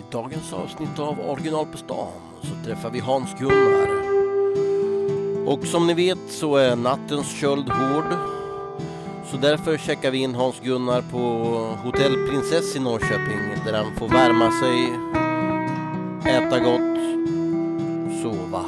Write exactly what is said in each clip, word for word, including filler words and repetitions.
dagens avsnitt av Original på stan så träffar vi Hans-Gunnar. Och som ni vet så är nattens köld hård. Så därför checkar vi in Hans-Gunnar på Hotell Prinsess i Norrköping, där han får värma sig, äta gott, sova.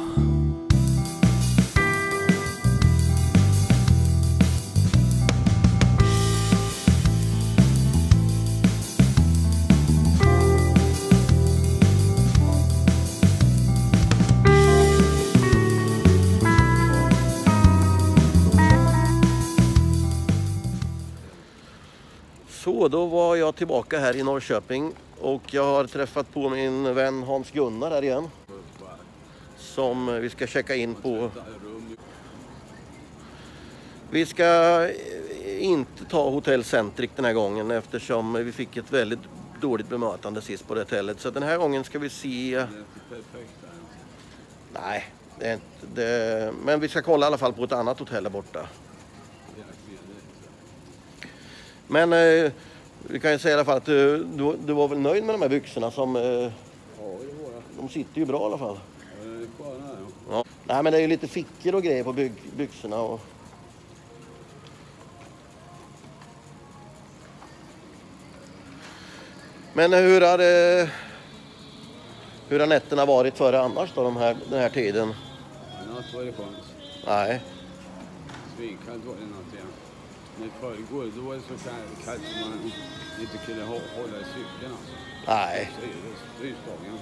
Så då var jag tillbaka här i Norrköping och jag har träffat på min vän Hans-Gunnar här igen, som vi ska checka in på. Vi ska inte ta Hotell Centric den här gången eftersom vi fick ett väldigt dåligt bemötande sist på det hotellet. Så den här gången ska vi se... Nej, det är inte det... men vi ska kolla i alla fall på ett annat hotell där borta. Men eh, vi kan ju säga i alla fall att du, du, du var väl nöjd med de här byxorna som... Eh, ja, det var jag. De sitter ju bra i alla fall. Ja, det är bara här, ja. Ja. Nej, men det är ju lite fickor och grejer på byg, byxorna och... Men hur har det... Hur har nätterna varit före annars då, de här, den här tiden? Det har inte varit skönt. Nej. Svinkallt var det natt igen. Men förrgår, då var det så kallt att man inte kunde hålla i cykeln. Alltså. Nej. Så är det strystagen.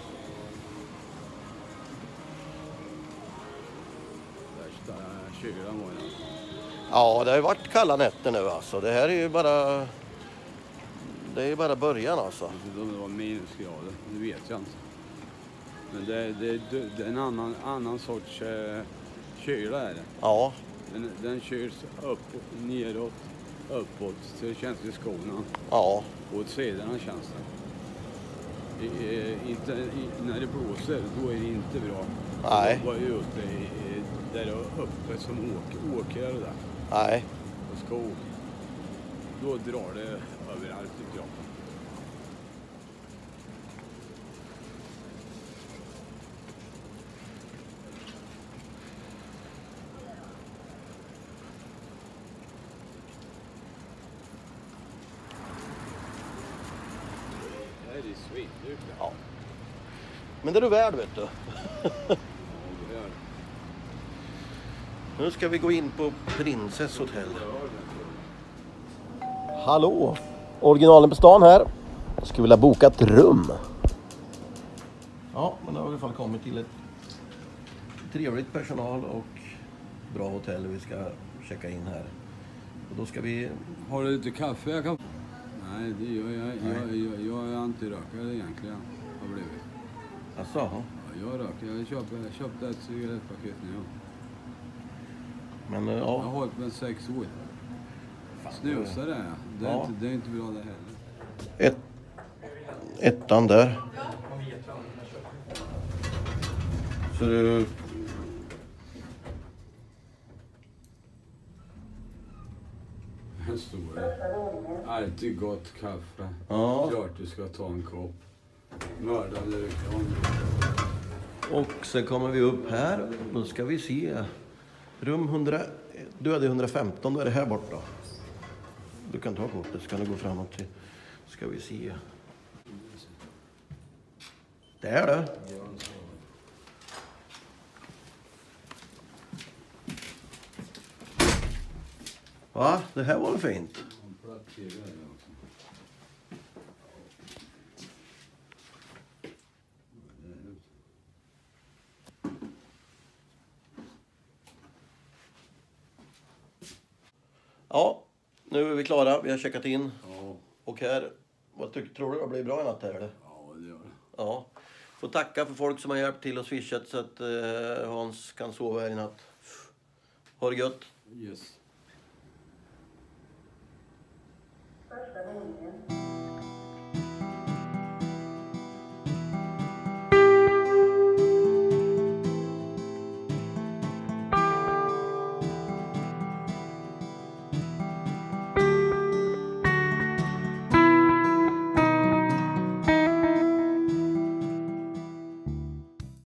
Värsta kylan var det. Ja, det har ju varit kalla nätter nu alltså. Det här är ju bara... Det är ju bara början alltså. Om det var minusgrader, det vet jag inte. Men det, det, det är en annan, annan sorts uh, kyla är det. Ja. Den, den körs upp, neråt, uppåt, så det känns i skorna. Ja. Och åt sidorna känns det. I, i, inte, i, när det blåser, då är det inte bra. Nej. Då var ju ute i, i, där uppe som åker, åker där. Nej. Och skog. Då drar det överallt i kroppen. Det är svindyrt. Ja. Men det är du värd, vet du. Nu ska vi gå in på Prinsess Hotel. Hallå, originalen på stan här. Jag skulle vilja boka ett rum. Ja, men då har vi i alla fall kommit till ett trevligt personal och bra hotell vi ska checka in här. Och då ska vi... Har du lite kaffe jag kan... Nej, det gör jag. Jag, jag, jag är antirökare egentligen. Har blivit. Asså? Ja, jag röker. Jag köpte, jag köpte ett cigarettpaket nu. Men ja. Jag har hållit med sex år. Snusar är jag. Det är, ja. inte, det är inte bra det heller. Ett, ettan där. Så du... En stor. Alltid gott kaffe. Ja. Klart du ska ta en kopp. Mördande reklam. Och sen kommer vi upp här. Då ska vi se. Rum hundra... Du hade hundrafemton, då är det här borta. Du kan ta kortet, så kan du gå framåt till... Ska vi se. Det är det. Va? Det här var väl fint? Ja, nu är vi klara. Vi har checkat in. Ja. Och här, vad tycker, tror du det blir bra i natt här eller? Ja, det gör det. Ja. Får tacka för folk som har hjälpt till och swishat så att eh, Hans kan sova här i natt. Ha det gött. Yes. Första meningen.